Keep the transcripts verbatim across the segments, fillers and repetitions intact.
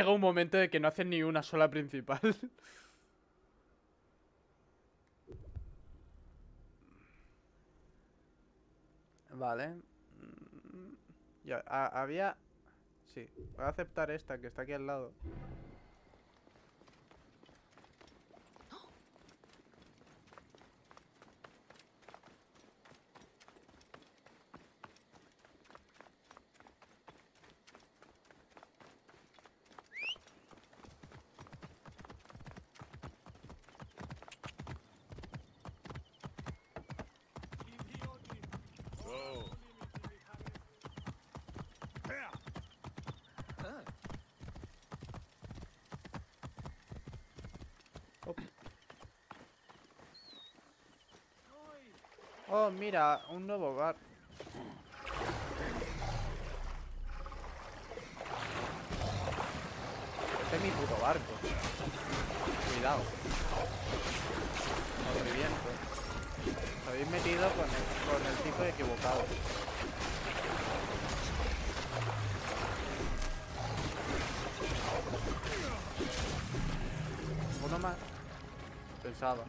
Llega un momento de que no hacen ni una sola principal. Vale. Mm, Ya, a- había... Sí, voy a aceptar esta que está aquí al lado. Oh, oh, mira, un nuevo bar. Este es mi puto barco. Cuidado. Os reviento. Os habéis metido con el, con el tipo equivocado. Uno más. Pensaba.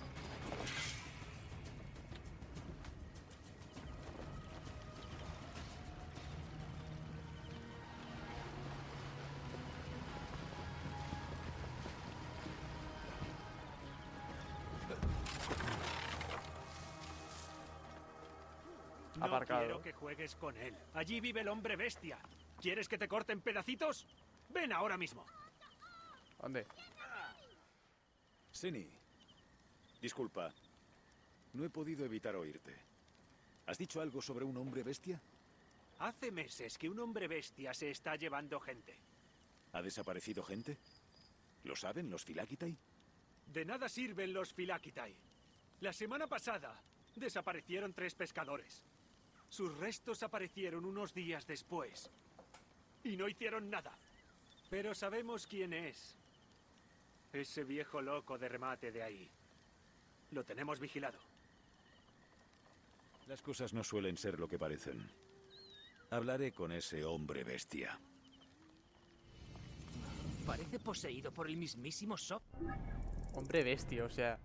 No Aparcado. quiero que juegues con él. Allí vive el hombre bestia. ¿Quieres que te corte en pedacitos? Ven ahora mismo. ¿Dónde? Seni, disculpa. No he podido evitar oírte. ¿Has dicho algo sobre un hombre bestia? Hace meses que un hombre bestia se está llevando gente. ¿Ha desaparecido gente? ¿Lo saben los Philakitai? De nada sirven los Philakitai. La semana pasada desaparecieron tres pescadores. Sus restos aparecieron unos días después. Y no hicieron nada. Pero sabemos quién es. Ese viejo loco de remate de ahí. Lo tenemos vigilado. Las cosas no suelen ser lo que parecen. Hablaré con ese hombre bestia. Parece poseído por el mismísimo Sob. Hombre bestia, o sea.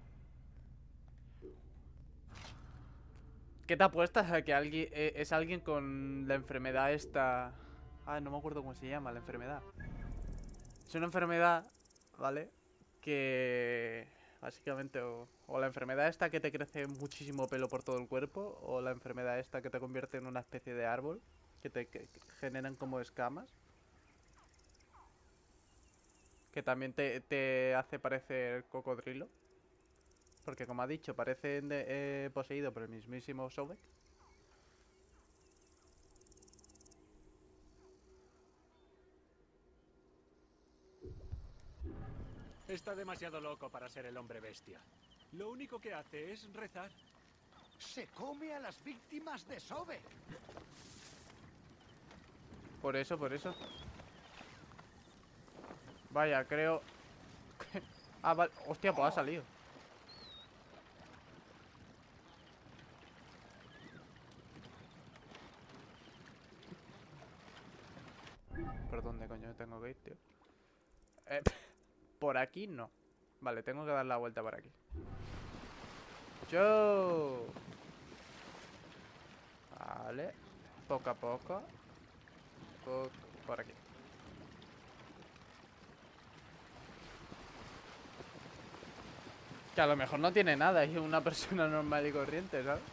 ¿Qué te apuestas a que alguien eh, es alguien con la enfermedad esta? Ah, no me acuerdo cómo se llama la enfermedad. Es una enfermedad, ¿vale? Que básicamente o, o la enfermedad esta que te crece muchísimo pelo por todo el cuerpo, o la enfermedad esta que te convierte en una especie de árbol, que te que- que generan como escamas, que también te, te hace parecer cocodrilo. Porque como ha dicho, parece de- eh, poseído por el mismísimo Sobek. Está demasiado loco para ser el hombre bestia. Lo único que hace es rezar. Se come a las víctimas de Sobek. Por eso, por eso. Vaya, creo... ah, vale. Hostia, pues ha salido. ¿Por dónde coño tengo que ir, tío? Eh, por aquí no. Vale, tengo que dar la vuelta por aquí. ¡Yo! Vale. Poco a poco. Po- por aquí. Que a lo mejor no tiene nada, es una persona normal y corriente, ¿sabes?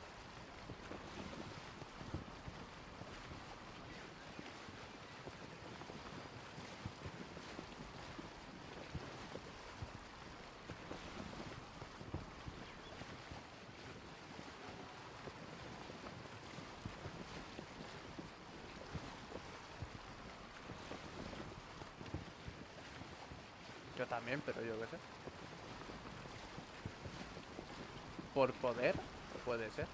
Yo también, pero yo qué sé. Por poder, puede ser.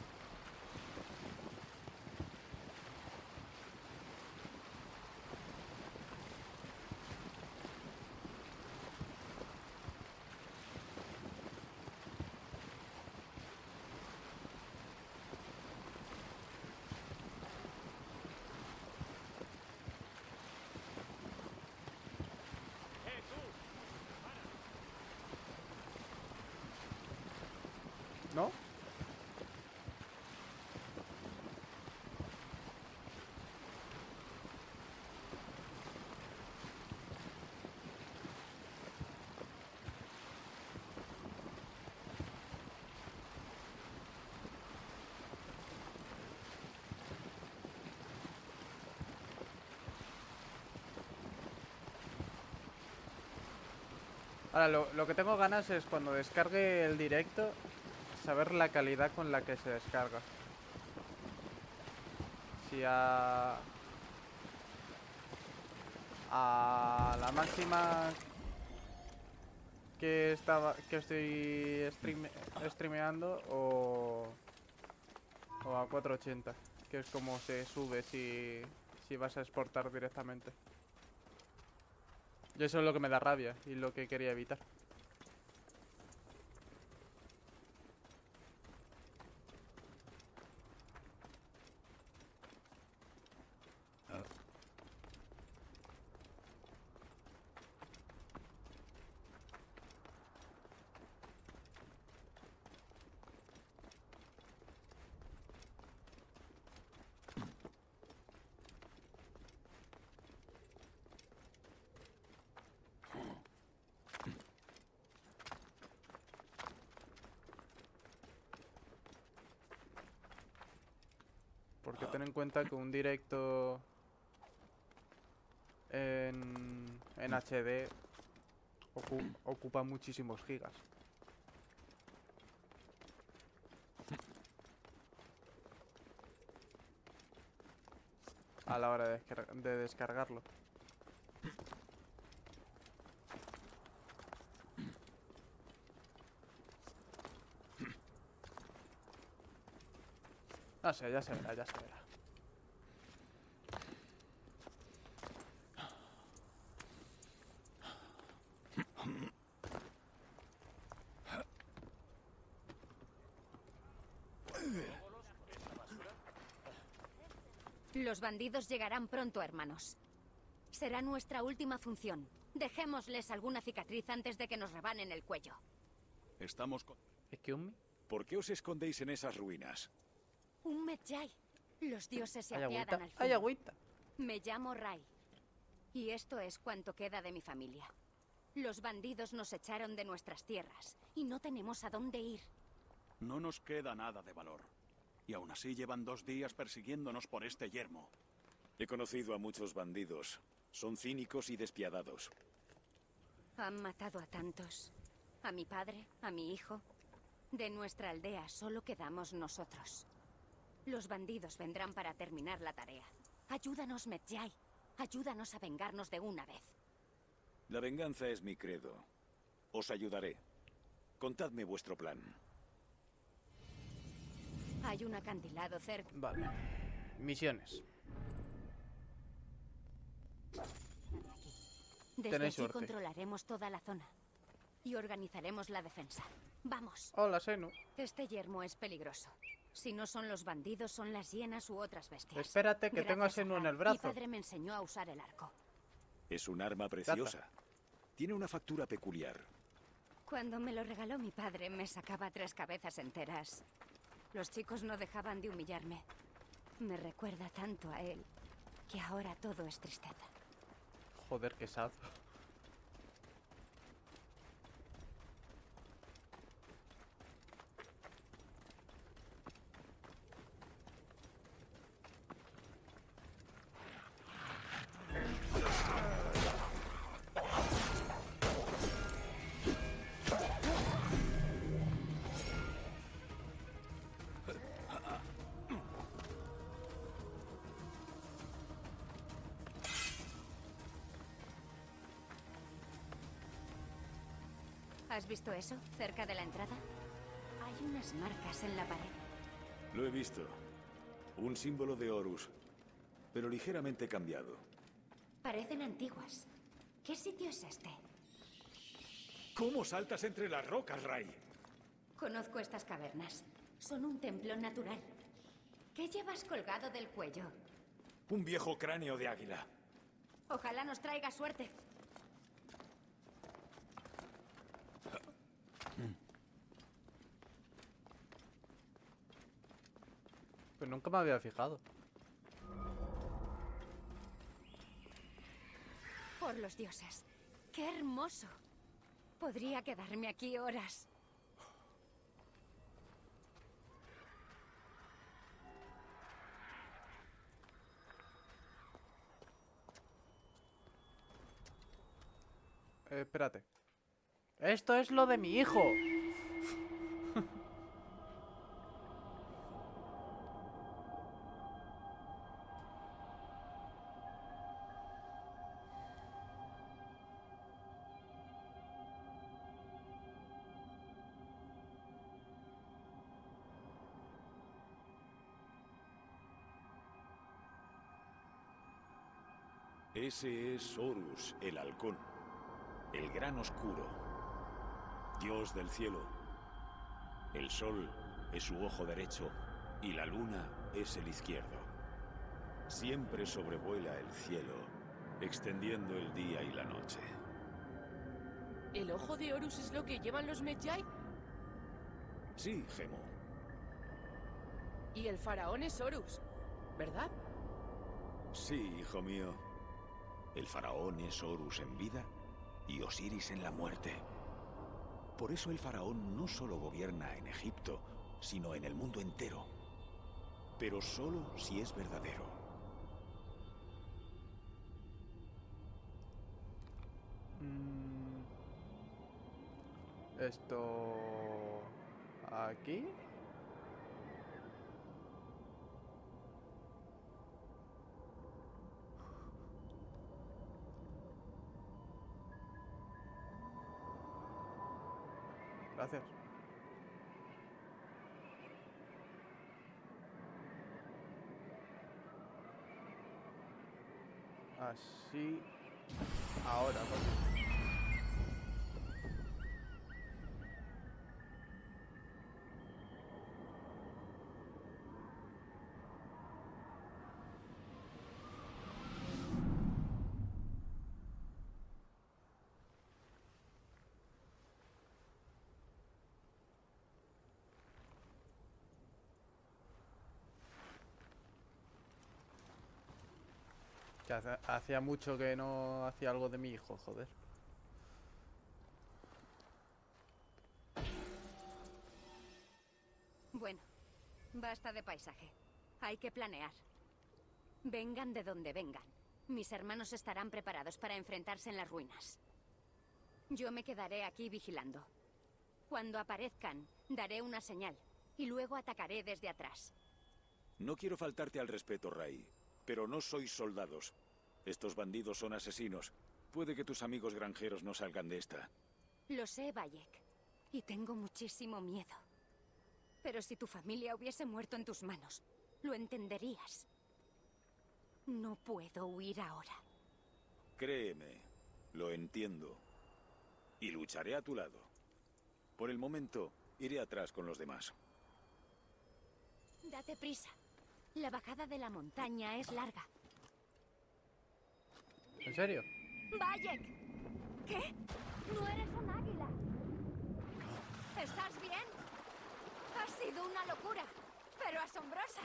¿No? Ahora, lo, lo que tengo ganas es cuando descargue el directo, saber la calidad con la que se descarga. Si a... a la máxima que estaba que estoy stream, streameando o, o a cuatrocientos ochenta, que es como se sube si, si vas a exportar directamente. Y eso es lo que me da rabia y lo que quería evitar. Porque ten en cuenta que un directo en, en H D ocu, ocupa muchísimos gigas. A la hora de, descar de descargarlo. No sé, ya se verá, ya se verá. Los bandidos llegarán pronto, hermanos. Será nuestra última función. Dejémosles alguna cicatriz antes de que nos rebanen el cuello. Estamos con... ¿Excuse me? ¿Por qué os escondéis en esas ruinas? Un Medjay. Los dioses se ¿Hay apiadan agüita? al fin. ¿Hay agüita? Me llamo Rai. Y esto es cuanto queda de mi familia. Los bandidos nos echaron de nuestras tierras y no tenemos a dónde ir. No nos queda nada de valor. Y aún así llevan dos días persiguiéndonos por este yermo. He conocido a muchos bandidos. Son cínicos y despiadados. Han matado a tantos. A mi padre, a mi hijo. De nuestra aldea solo quedamos nosotros. Los bandidos vendrán para terminar la tarea. Ayúdanos, Medjay. Ayúdanos a vengarnos de una vez. La venganza es mi credo. Os ayudaré. Contadme vuestro plan. Hay un acantilado cerca. Vale. Misiones. Desde Tenéis aquí suerte. controlaremos toda la zona. Y organizaremos la defensa. Vamos. Hola, Senu. Este yermo es peligroso. Si no son los bandidos, son las hienas u otras bestias. Espérate, que tengo a Gracias Senu en Rai, el brazo. Mi padre me enseñó a usar el arco. Es un arma preciosa. Tiene una factura peculiar. Cuando me lo regaló mi padre, me sacaba tres cabezas enteras. Los chicos no dejaban de humillarme. Me recuerda tanto a él, que ahora todo es tristeza. Joder, qué sad. ¿Has visto eso, cerca de la entrada? Hay unas marcas en la pared. Lo he visto. Un símbolo de Horus, pero ligeramente cambiado. Parecen antiguas. ¿Qué sitio es este? ¿Cómo saltas entre las rocas, Rai? Conozco estas cavernas. Son un templo natural. ¿Qué llevas colgado del cuello? Un viejo cráneo de águila. Ojalá nos traiga suerte. Pero nunca me había fijado. Por los dioses. ¡Qué hermoso! Podría quedarme aquí horas. Eh, espérate. Esto es lo de mi hijo. Ese es Horus, el halcón, el gran oscuro, dios del cielo. El sol es su ojo derecho y la luna es el izquierdo. Siempre sobrevuela el cielo, extendiendo el día y la noche. ¿El ojo de Horus es lo que llevan los Medjay? Sí, Gemo. Y el faraón es Horus, ¿verdad? Sí, hijo mío. El faraón es Horus en vida y Osiris en la muerte. Por eso el faraón no solo gobierna en Egipto, sino en el mundo entero. Pero solo si es verdadero. Mm, Esto... ¿Aquí? Gracias. Así... Ahora, ¿no? Que hace- hacía mucho que no hacía algo de mi hijo, joder. Bueno, basta de paisaje. Hay que planear. Vengan de donde vengan. Mis hermanos estarán preparados para enfrentarse en las ruinas. Yo me quedaré aquí vigilando. Cuando aparezcan, daré una señal. Y luego atacaré desde atrás. No quiero faltarte al respeto, Rai, pero no sois soldados. Estos bandidos son asesinos. Puede que tus amigos granjeros no salgan de esta. Lo sé, Bayek. Y tengo muchísimo miedo. Pero si tu familia hubiese muerto en tus manos, lo entenderías. No puedo huir ahora. Créeme, lo entiendo. Y lucharé a tu lado. Por el momento, iré atrás con los demás. Date prisa. La bajada de la montaña es larga. ¿En serio? ¡Bayek! ¿Qué? No eres un águila. ¿Estás bien? Ha sido una locura, pero asombrosa.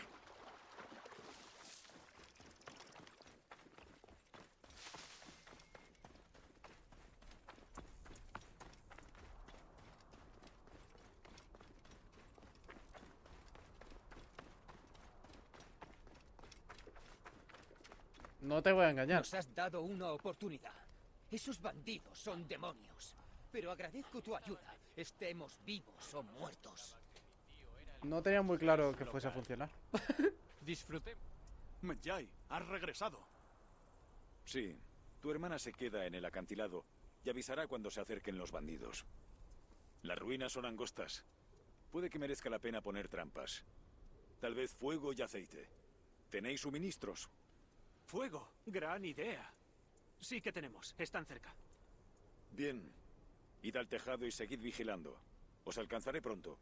No te voy a engañar. Nos has dado una oportunidad. Esos bandidos son demonios. Pero agradezco tu ayuda, estemos vivos o muertos. No tenía muy claro que fuese a funcionar. Disfruté. Medjay, has regresado. Sí, tu hermana se queda en el acantilado y avisará cuando se acerquen los bandidos. Las ruinas son angostas. Puede que merezca la pena poner trampas. Tal vez fuego y aceite. ¿Tenéis suministros? Fuego, gran idea. Sí que tenemos, están cerca. Bien. Id al tejado y seguid vigilando. Os alcanzaré pronto.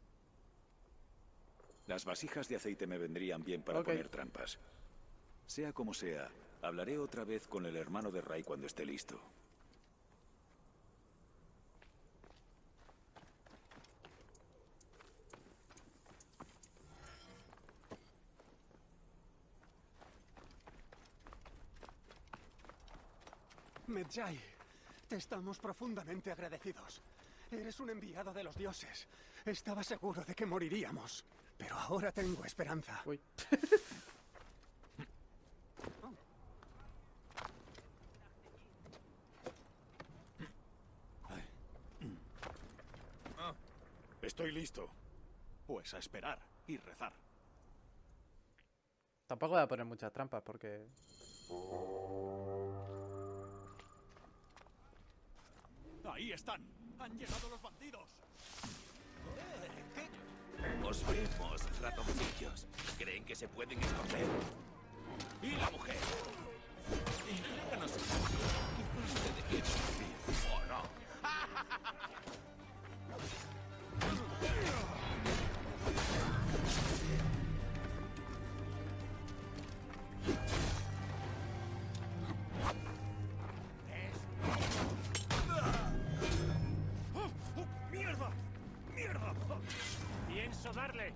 Las vasijas de aceite me vendrían bien para Ok. poner trampas. Sea como sea, hablaré otra vez con el hermano de Rai cuando esté listo. Medjay, te estamos profundamente agradecidos. Eres un enviado de los dioses. Estaba seguro de que moriríamos, pero ahora tengo esperanza. Uy. Estoy listo. Pues a esperar y rezar. Tampoco voy a poner muchas trampas porque... Ahí están. Han llegado los bandidos. Os vemos, ratoncillos. ¿Creen que se pueden esconder? ¿Y la mujer? Inténtanos. Quizás te defiendan así, ¿o no? ¡Mierda! ¡Mierda! Pienso darle.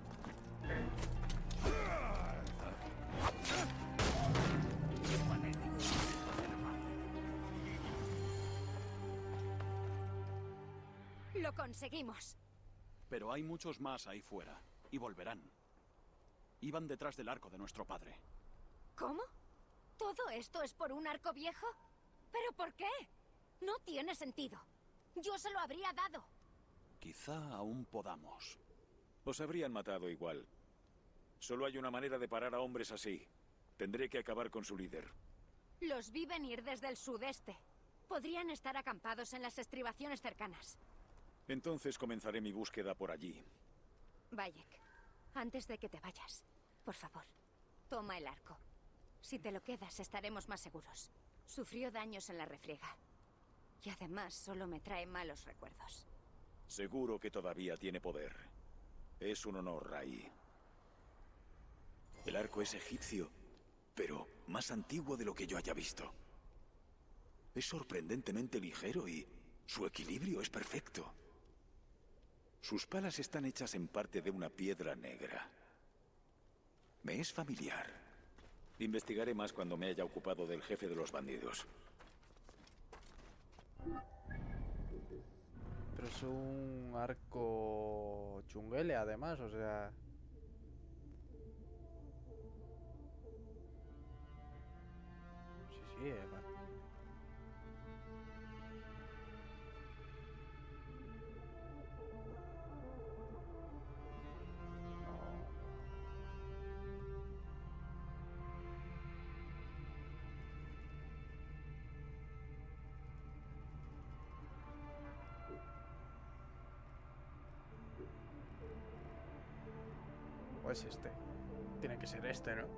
¡Lo conseguimos! Pero hay muchos más ahí fuera. Y volverán. Iban detrás del arco de nuestro padre. ¿Cómo? ¿Todo esto es por un arco viejo? ¿Pero por qué? No tiene sentido. Yo se lo habría dado. Quizá aún podamos. Os habrían matado igual. Solo hay una manera de parar a hombres así. Tendré que acabar con su líder. Los vi venir desde el sudeste. Podrían estar acampados en las estribaciones cercanas. Entonces comenzaré mi búsqueda por allí. Bayek, antes de que te vayas, por favor, toma el arco. Si te lo quedas, estaremos más seguros. Sufrió daños en la refriega. Y además solo me trae malos recuerdos. Seguro que todavía tiene poder. Es un honor, Rai. El arco es egipcio, pero más antiguo de lo que yo haya visto. Es sorprendentemente ligero y su equilibrio es perfecto. Sus palas están hechas en parte de una piedra negra. Me es familiar. Investigaré más cuando me haya ocupado del jefe de los bandidos. Pero es un arco chunguele, además, o sea... Sí, sí, eh, vale. ¿O es este? Tiene que ser este, ¿no?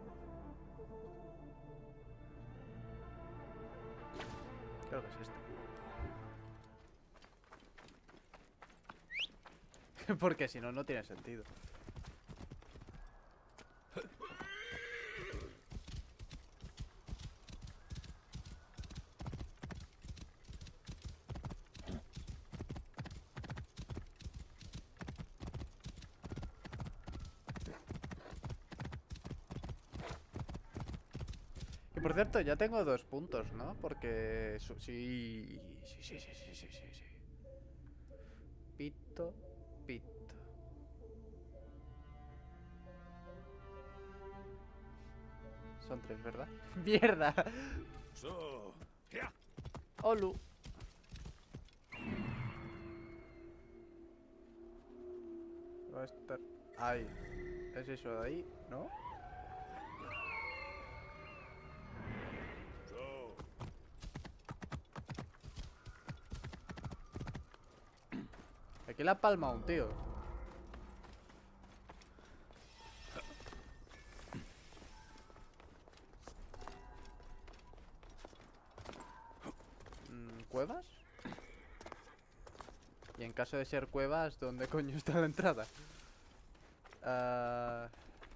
Creo que es este. Porque si no, no tiene sentido. Y por cierto, ya tengo dos puntos, ¿no? Porque... su- Sí, sí, sí, sí, sí, sí, sí, sí. Pito, pito. Son tres, ¿verdad? ¡Mierda! So, ¡Ya! Olu. Va a estar... Ahí. ¿Es eso de ahí? ¿No? so. Aquí la palma un tío. Mm, ¿Cuevas? Y en caso de ser cuevas, ¿dónde coño está la entrada? Ah...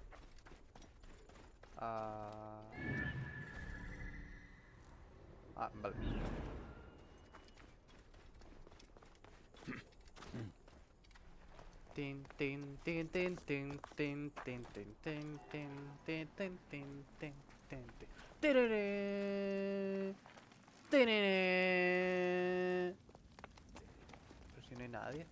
Ah... Ah, vale. Tin, tin, tin, tin, tin, tin, tin, tin, tin, tin, tin, tin, tin, tin, tin, tin. Tirere. ¡Tenene! Pero si no hay nadie.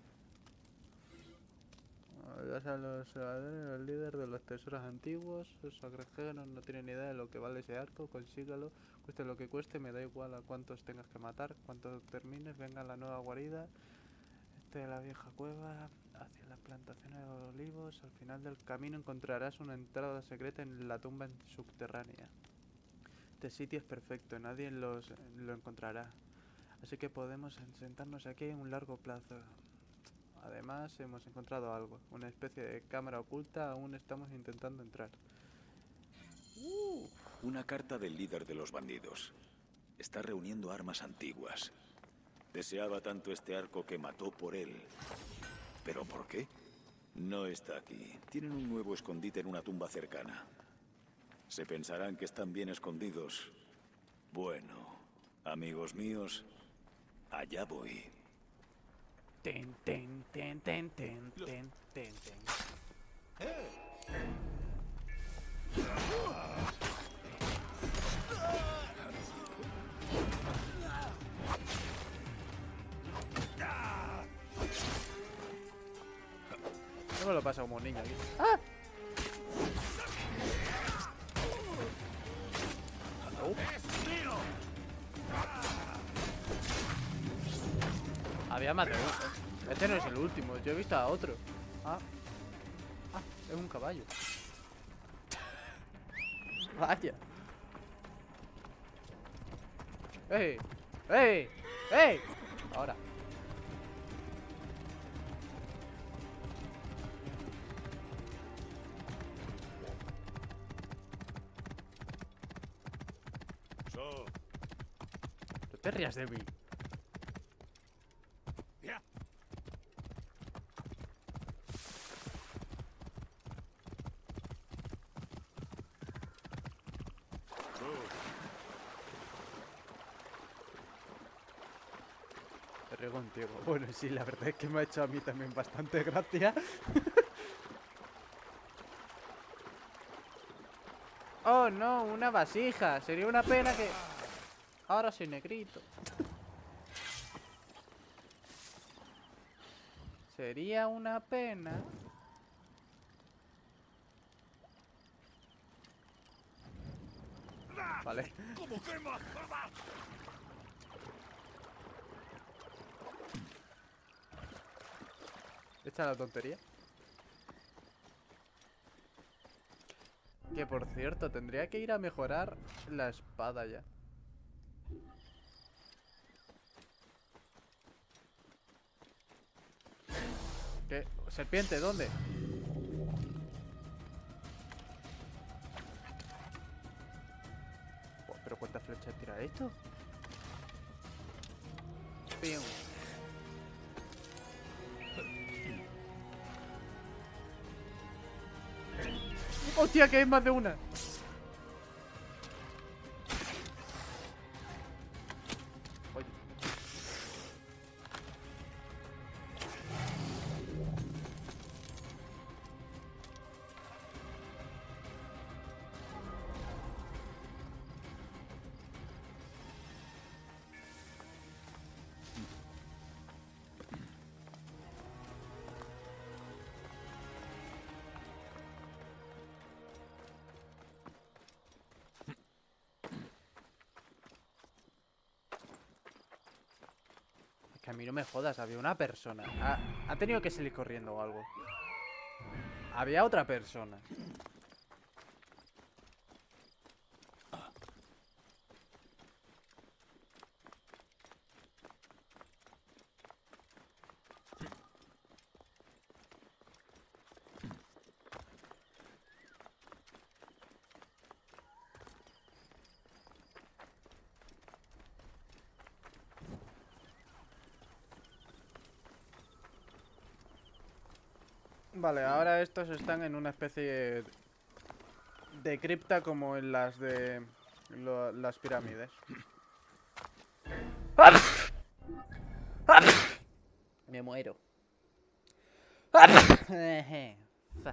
Ya saben los el líder de los tesoros antiguos. Esos granjeros no tienen ni idea de lo que vale ese arco. Consígalo, cueste lo que cueste. Me da igual a cuántos tengas que matar. Cuando termines, venga a la nueva guarida. Este de la vieja cueva. Hacia las plantaciones de olivos. Al final del camino encontrarás una entrada secreta en la tumba subterránea. Este sitio es perfecto. Nadie los, lo encontrará. Así que podemos sentarnos aquí en un largo plazo. Además, hemos encontrado algo. Una especie de cámara oculta. Aún estamos intentando entrar. Uh, una carta del líder de los bandidos. Está reuniendo armas antiguas. Deseaba tanto este arco que mató por él. ¿Pero por qué? No está aquí. Tienen un nuevo escondite en una tumba cercana. Se pensarán que están bien escondidos. Bueno, amigos míos, allá voy. Ten, ten, ten, ten, ten, ten, ten, ten. No me lo pasa como un niño aquí. ¡Ah! Oh. Había más de uno. Este no es el último, yo he visto a otro. Ah, ah, es un caballo. Vaya. ¡Ey! ¡Ey! ¡Ey! Ahora. So. No te rías de mí. Contigo. Bueno, sí, la verdad es que me ha hecho a mí también bastante gracia. Oh, no, una vasija. Sería una pena que... Ahora soy negrito. Sería una pena. Vale. ¿Cómo quema? Echa la tontería. Que por cierto, tendría que ir a mejorar la espada ya. ¿Qué? ¿Serpiente? ¿Dónde? ¿Pero cuántas flechas tira esto? Pim. ¡Hostia, que hay más de una! Oye. A mí no me jodas, había una persona. Ha, ha tenido que salir corriendo o algo. Había otra persona. Vale, ahora estos están en una especie de cripta como en las de lo, las pirámides. Me muero.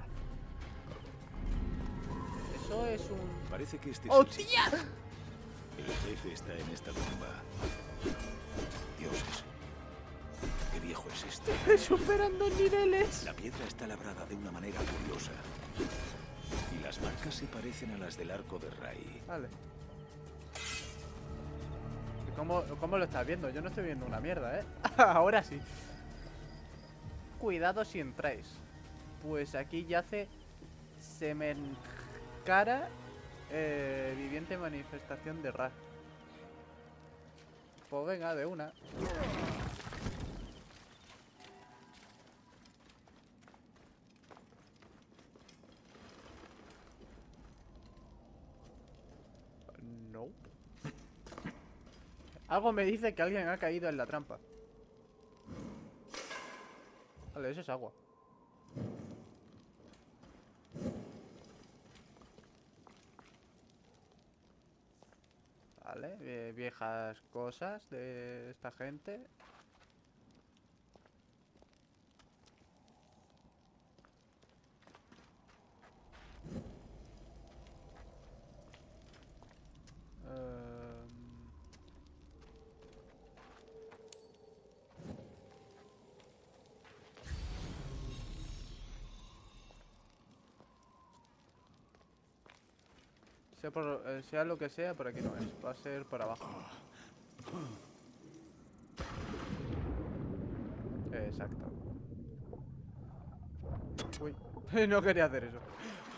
Eso es un... Parece que este... ¡Hostia! El jefe está en esta tumba. Dioses. ¿Qué viejo es este? Superando niveles. La piedra está labrada de una manera curiosa. Y las marcas se parecen a las del arco de Rai. Vale. ¿Y ¿Cómo, ¿Cómo lo estás viendo? Yo no estoy viendo una mierda, ¿eh? Ahora sí. Cuidado si entráis. Pues aquí yace Semencara, eh, viviente manifestación de Ra. Pues venga, de una. No. Algo me dice que alguien ha caído en la trampa. Vale, eso es agua. Vale, vie- viejas cosas de esta gente. Em, Sea, por, eh, sea lo que sea, por aquí no es. Va a ser por abajo. Exacto. Uy, no quería hacer eso.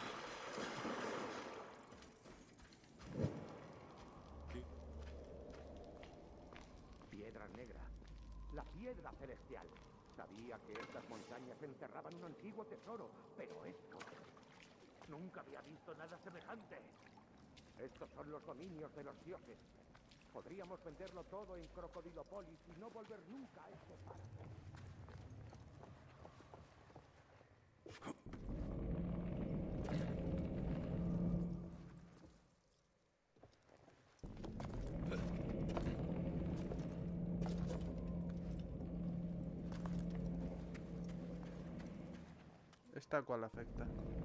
Piedra negra. La piedra celestial. Sabía que estas montañas enterraban un antiguo tesoro, pero esto... Nunca había visto nada semejante. Estos son los dominios de los dioses. Podríamos venderlo todo en Crocodilopolis y no volver nunca a este parque. ¿Esta cuál afecta?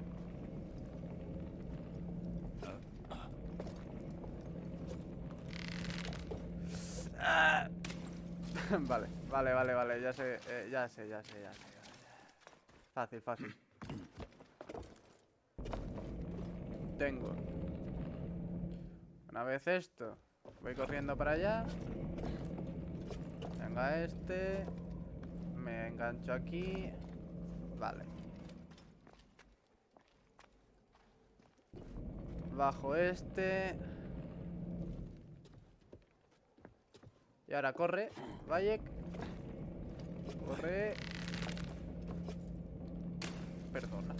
Ah. Vale, vale, vale, vale, ya sé, eh, ya sé, ya sé, ya sé, ya sé. Fácil, fácil. Tengo. Una vez esto, voy corriendo para allá. Venga este. Me engancho aquí. Vale. Bajo este. Y ahora corre, Bayek. Corre. Perdona.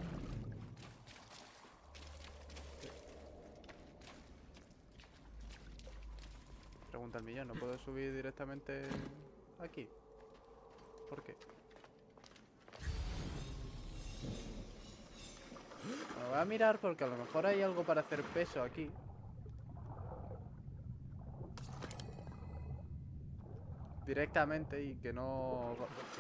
Pregunta el millón, ¿no puedo subir directamente aquí? ¿Por qué? Bueno, voy a mirar porque a lo mejor hay algo para hacer peso aquí. Directamente y que no...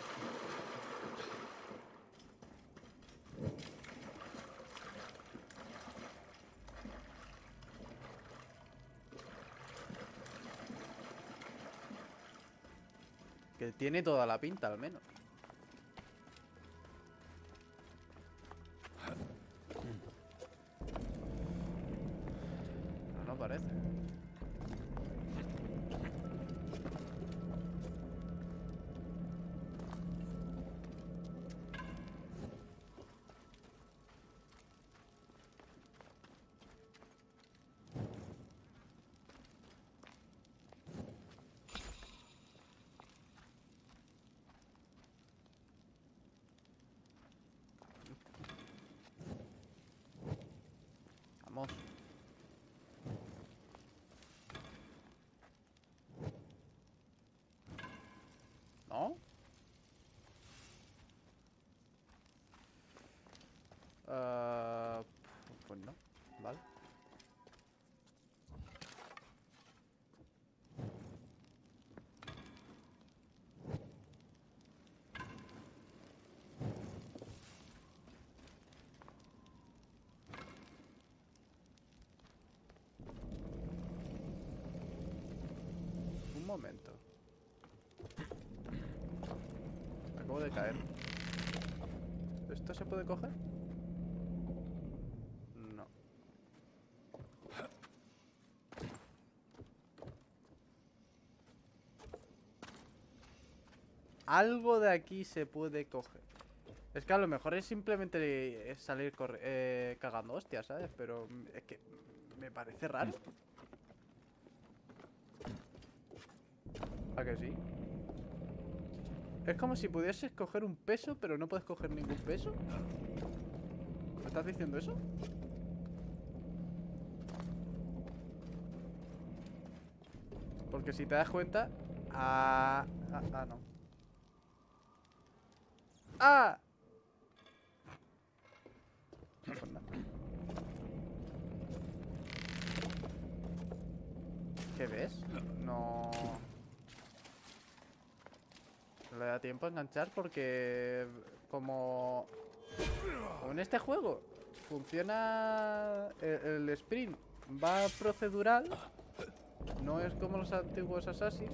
Que tiene toda la pinta al menos. No, no parece. Vamos. ¿No? Uh, pues no, vale. momento. Acabo de caer. ¿Esto se puede coger? No. Algo de aquí se puede coger. Es que a lo mejor es simplemente salir eh, cagando hostias, ¿sabes? Pero es que me parece raro. ¿A que sí? Es como si pudieses coger un peso, pero no puedes coger ningún peso. ¿Me estás diciendo eso? Porque si te das cuenta... Ah, ah, ah no. ¡Ah! No, pues nada. ¿Qué ves? No... No le da tiempo a enganchar porque... Como... Como en este juego funciona el, el sprint, va procedural. No es como los antiguos Assassin.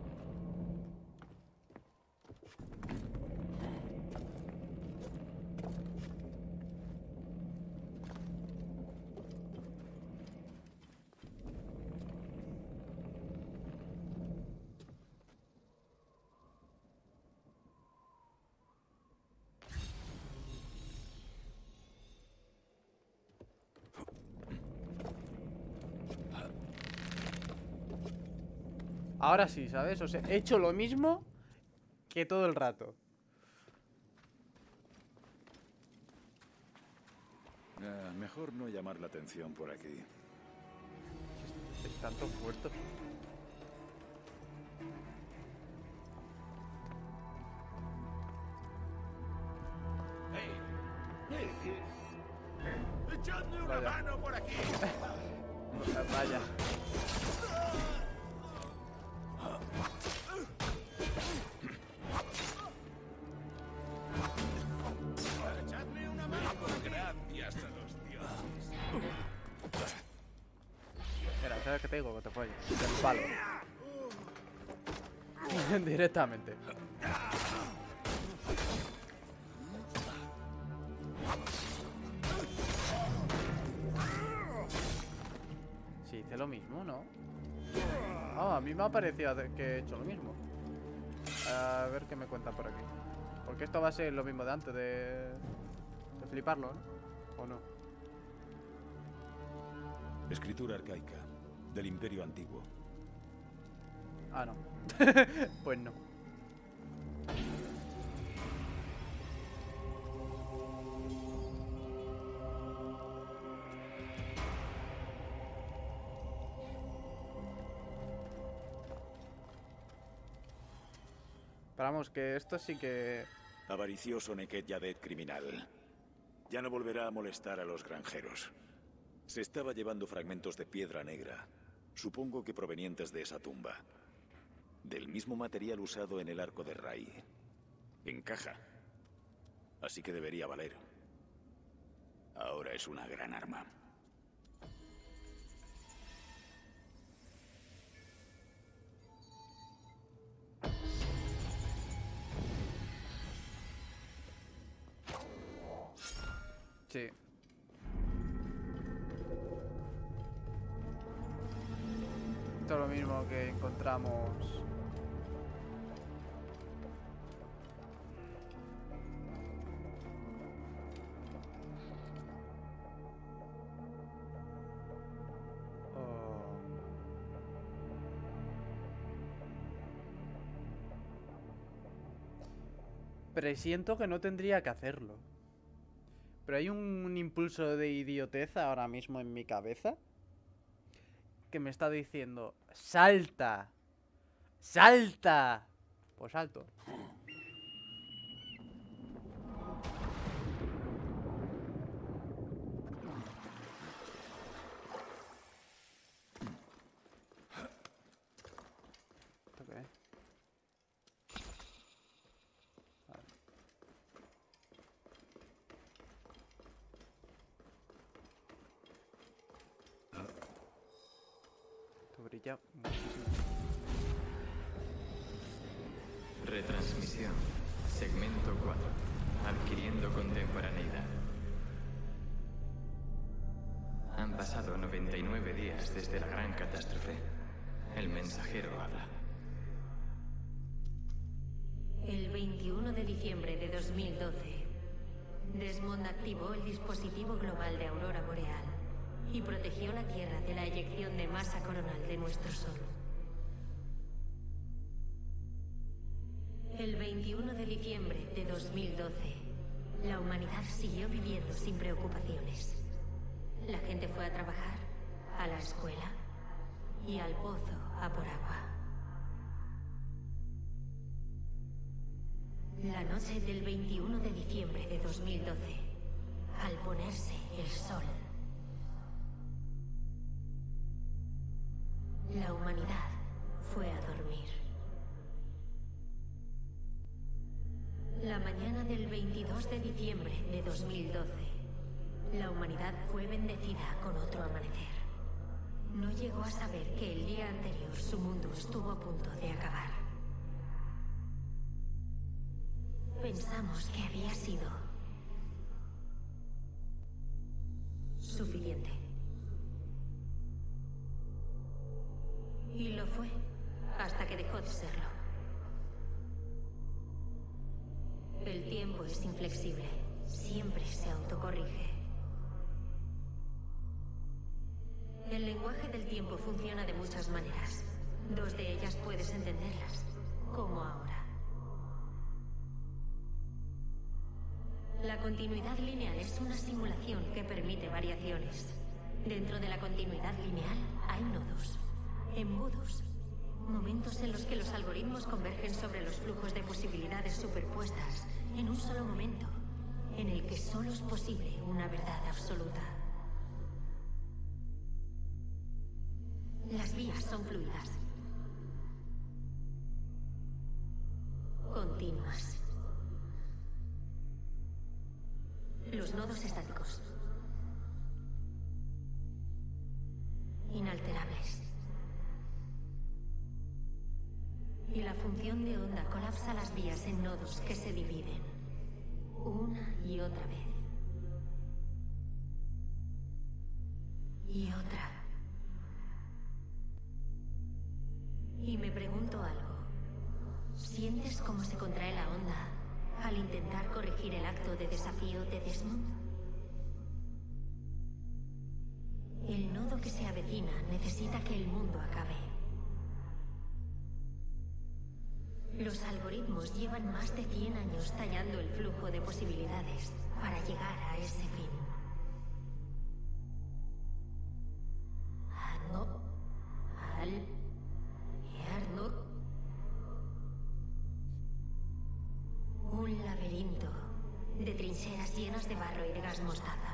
Ahora sí, ¿sabes? O sea, he hecho lo mismo que todo el rato. Ah, mejor no llamar la atención por aquí. Están todos muertos. ¡Echadme una Vaya. mano por aquí! Vaya. ¡Echadme una mano! Gracias a los dioses. Mira, ¿sabes qué te digo? Que te folles. Del palo. Directamente. Sí, hice lo mismo, ¿no? Ah, a mí me ha parecido que he hecho lo mismo. A ver qué me cuenta por aquí. Porque esto va a ser lo mismo de antes, de, de fliparlo, ¿no? ¿O no? Escritura arcaica, del Imperio Antiguo. Ah, no. Pues no. Pero vamos, que esto sí que... Avaricioso Neket Yadet criminal. Ya no volverá a molestar a los granjeros. Se estaba llevando fragmentos de piedra negra, supongo que provenientes de esa tumba. Del mismo material usado en el arco de Rai. Encaja. Así que debería valer. Ahora es una gran arma. Sí. Esto es lo mismo que encontramos. Oh. Presiento que no tendría que hacerlo. Pero hay un, un impulso de idiotez ahora mismo en mi cabeza que me está diciendo: ¡salta! ¡Salta! Pues salto. Okay. Brilla muchísimo. Retransmisión. Segmento cuatro. Adquiriendo contemporaneidad. Han pasado noventa y nueve días desde la gran catástrofe. El mensajero habla. El veintiuno de diciembre de dos mil doce, Desmond activó el dispositivo global de aurora boreal y protegió la Tierra de la eyección de masa coronal de nuestro Sol. El veintiuno de diciembre de dos mil doce, la humanidad siguió viviendo sin preocupaciones. La gente fue a trabajar, a la escuela y al pozo a por agua. La noche del veintiuno de diciembre de dos mil doce, al ponerse el sol, la humanidad fue a dormir. La mañana del veintidós de diciembre de dos mil doce, la humanidad fue bendecida con otro amanecer. No llegó a saber que el día anterior su mundo estuvo a punto de acabar. Pensamos que había sido suficiente. Y lo fue, hasta que dejó de serlo. El tiempo es inflexible, siempre se autocorrige. El lenguaje del tiempo funciona de muchas maneras. Dos de ellas puedes entenderlas, como ahora. La continuidad lineal es una simulación que permite variaciones. Dentro de la continuidad lineal hay nodos, embudos, momentos en los que los algoritmos convergen sobre los flujos de posibilidades superpuestas en un solo momento, en el que solo es posible una verdad absoluta. Las vías son fluidas, continuas. Los nodos estáticos, inalterables. Y la función de onda colapsa las vías en nodos que se dividen, una y otra vez. Y otra. Y me pregunto algo. ¿Sientes cómo se contrae la onda al intentar corregir el acto de desafío de Desmond? El nodo que se avecina necesita que el mundo acabe. Los algoritmos llevan más de cien años tallando el flujo de posibilidades para llegar a ese fin. Ano, al, Yarno. Un laberinto de trincheras llenas de barro y de gas mostaza.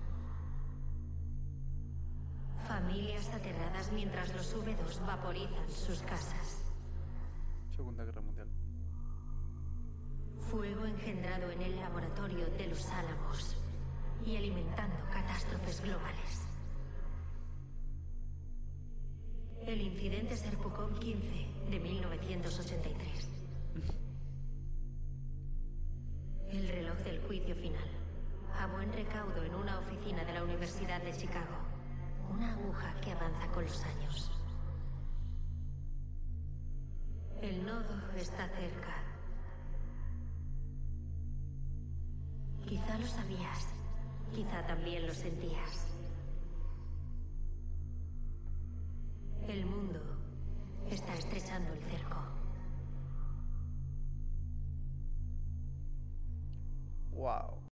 Familias aterradas mientras los V dos vaporizan sus casas. Segunda Guerra Mundial. Fuego engendrado en el laboratorio de los Álamos y alimentando catástrofes globales. El incidente Serpukhov quince de mil novecientos ochenta y tres. El reloj del juicio final, a buen recaudo en una oficina de la Universidad de Chicago. Una aguja que avanza con los años. El nodo está cerca. Quizá lo sabías, quizá también lo sentías.